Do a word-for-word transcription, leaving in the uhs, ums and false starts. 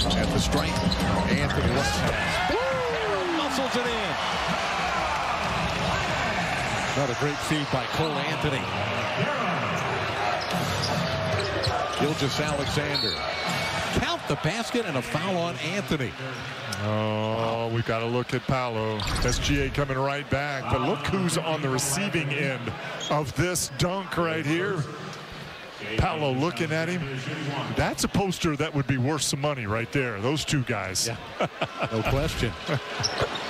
At the strike, Anthony left pass. Muscles it in. Another great feed by Cole Anthony. Gilgeous-Alexander. Count the basket and a foul on Anthony. Oh, we've got to look at Paolo. S G A coming right back. But look who's on the receiving end of this dunk right here. Paolo looking at him. That's a poster that would be worth some money right there. Those two guys. Yeah. No question.